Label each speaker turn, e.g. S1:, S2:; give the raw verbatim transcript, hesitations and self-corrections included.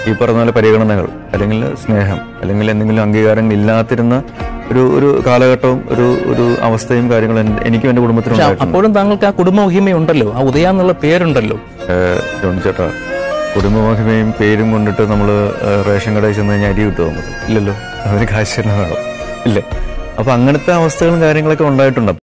S1: ഈ പറഞ്ഞ പോലെ പരിഗണനകൾ അല്ലെങ്കിൽ സ്നേഹം അല്ലെങ്കിൽ എന്തെങ്കിലും അംഗീകാരങ്ങൾ ഇല്ലാത്തിരുന്ന ഒരു ഒരു കാലഘട്ടവും ഒരു ഒരു അവസ്ഥയും കാര്യങ്ങളും എനിക്കും എന്റെ കുടുംബത്തിനും.
S2: അപ്പോഴും താങ്കൾക്ക് ആ കുടുംബമഹിമയുണ്ടല്ലോ, ആ ഉദയ എന്നുള്ള പേരുണ്ടല്ലോ.
S1: ജോണി ചേട്ടാ, കുടുംബമഹിമയും പേരും കൊണ്ടിട്ട് നമ്മൾ റേഷൻ കടയിൽ ചെന്ന് കഴിഞ്ഞാൽ അരി കിട്ടുമോ? നമുക്ക് ഇല്ലല്ലോ, അതിന് കാശ് തന്നെ വേണം, ഇല്ലേ? അപ്പൊ അങ്ങനത്തെ അവസ്ഥകളും കാര്യങ്ങളൊക്കെ ഉണ്ടായിട്ടുണ്ട്.